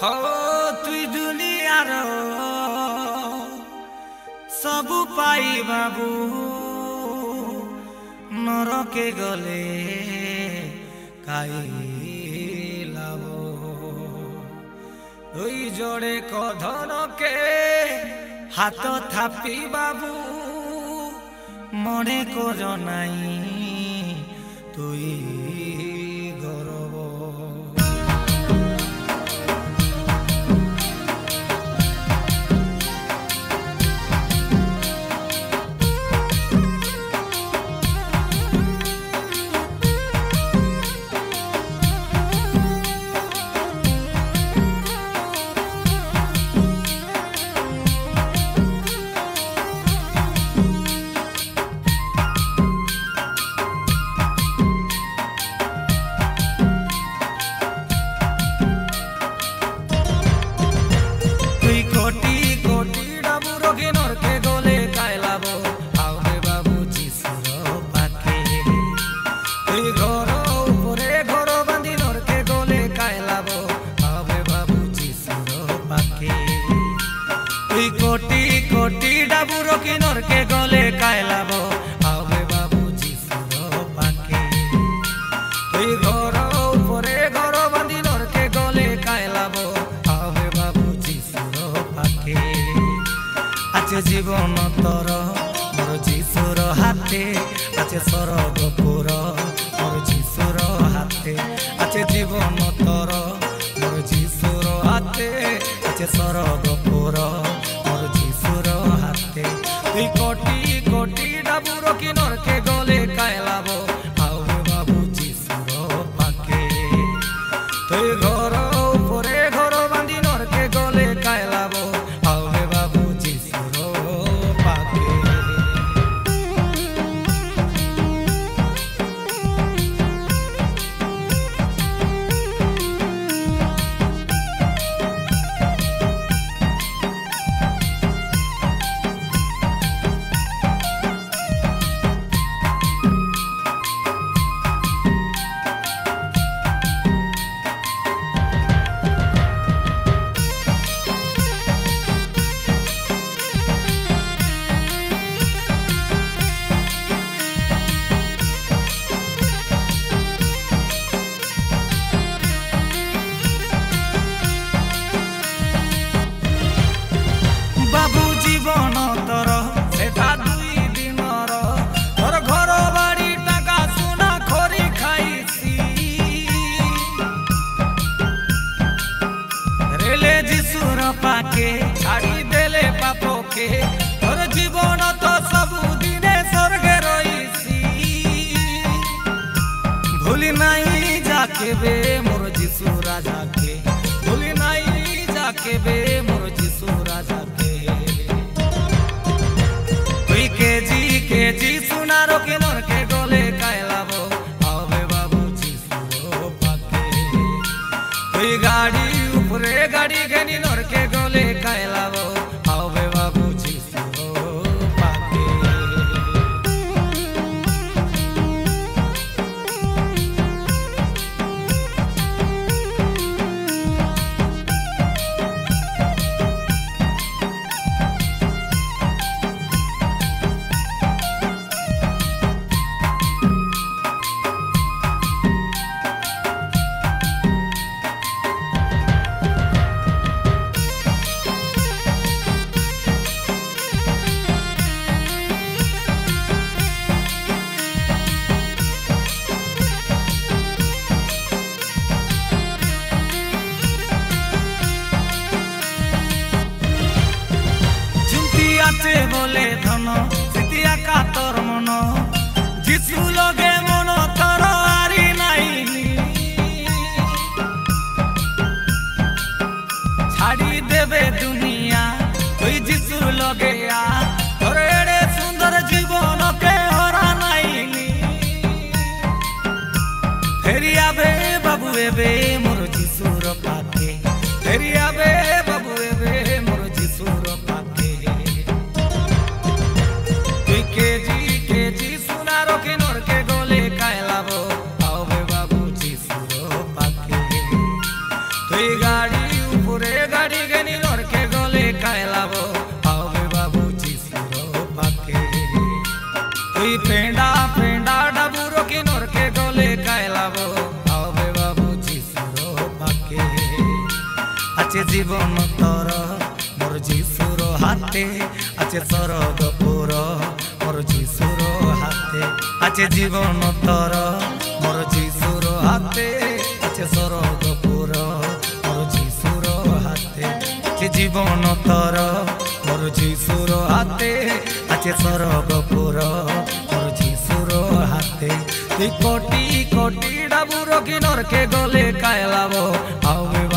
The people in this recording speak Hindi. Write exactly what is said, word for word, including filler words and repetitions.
हो तुई दुनियार सबु पाई बाबू नरके गले काई लाभो दुई जोड़े कधन के हाथ थापी बाबू मने को जनाई तुई गौरव कोटी कोटी डाबुरो की नर के गले कायलाबो आवे बाबू जीसुर पाके तुई घर उपरे घर बांधी नर के गले कायलाबो आवे बाबू जीसुर पाके आचे जीवन तोर मोर जीसुर हाथे आचे सरगपुर मोर जीसुर हाथे आचे जीवन तोर मोर जीसुर हाथे आचे सरगपुर तुई कोटी कोटी डाबुरो की नर के गले कायलाबो आवे बाबू जीसुर पाके तुई घर उपरे घर बांधी नर के गले कायलाबो आवे बाबू जीसुर पाके जीवन तोर सेटा दुई दिनर तोर घर बाड़ी टाका सुना खरी खाइसी रेले जीसुर पाके छाड़ी देले पापो के तोर जीवन तो सबु दिने स्वर्गे रहीसी भूली नहीं जाके बे मोर जीसु राजा के भूली नहीं जाके बे मोर जीसु राजा के केजी केजी सुनारो के नर के गले कायलाबो आवे बाबू जीसुर पाके तुई गाड़ी उपरे गाड़ी घेनी नर के गले कायलाबो आवे बाबू जीसुर पाके बोले धन सीतिया का तोर मन जीसु लगे मन तोर आरी नाइनी छाड़ी देवे दुनिया कोई जीसु लगे आ तोर एड़े सुंदर जीवन के हरा नाइनी फेरी आबे बाबू एबे मोर जीसुर पाके फेरी आबे बाबू एबे मोर जीसुर पाके केजी केजी सुनारो के नर के गले कायलाबो आवे बाबू जीसुर पाके तुई गाड़ी ऊपर बाड़ी गनी नरके गले कायलाबो आवे बाबू जिसुरो पाके तुई पेंडा पेंडा डाबुरो की नरके गले कायलाबो आवे बाबू जिसुरो पाके आचे जीवन तोर मोर जिसुरो हाथे आचे स्वर्गपुर मोर जिसुरो हाथे आचे जीवन तोर मोर जिसुरो हाथे आचे स्वर्गपुर मोर जिसुरो हाथे आचे जीवन तोर मोर जिसुरो हाथे आचे स्वर्गपुर मोर जिसुरो हाथे तुई कोटी कोटी डाबुरो की नरके गले कायलाबो आवे